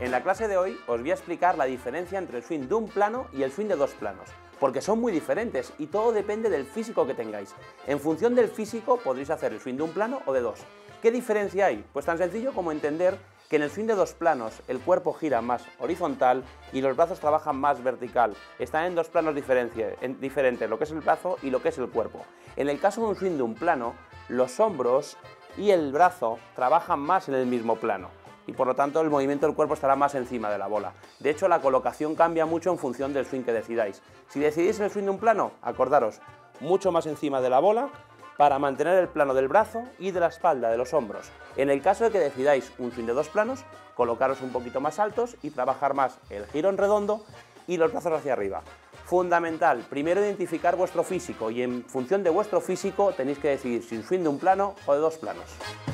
En la clase de hoy os voy a explicar la diferencia entre el swing de un plano y el swing de dos planos, porque son muy diferentes y todo depende del físico que tengáis. En función del físico podréis hacer el swing de un plano o de dos. ¿Qué diferencia hay? Pues tan sencillo como entender que en el swing de dos planos el cuerpo gira más horizontal y los brazos trabajan más vertical. Están en dos planos diferentes, lo que es el brazo y lo que es el cuerpo. En el caso de un swing de un plano, los hombros y el brazo trabajan más en el mismo plano y por lo tanto el movimiento del cuerpo estará más encima de la bola. De hecho, la colocación cambia mucho en función del swing que decidáis. Si decidís en el swing de un plano, acordaros, mucho más encima de la bola para mantener el plano del brazo y de la espalda, de los hombros. En el caso de que decidáis un swing de dos planos, colocaros un poquito más altos y trabajar más el giro en redondo y los brazos hacia arriba. Fundamental, primero identificar vuestro físico y en función de vuestro físico tenéis que decidir si un swing de un plano o de dos planos.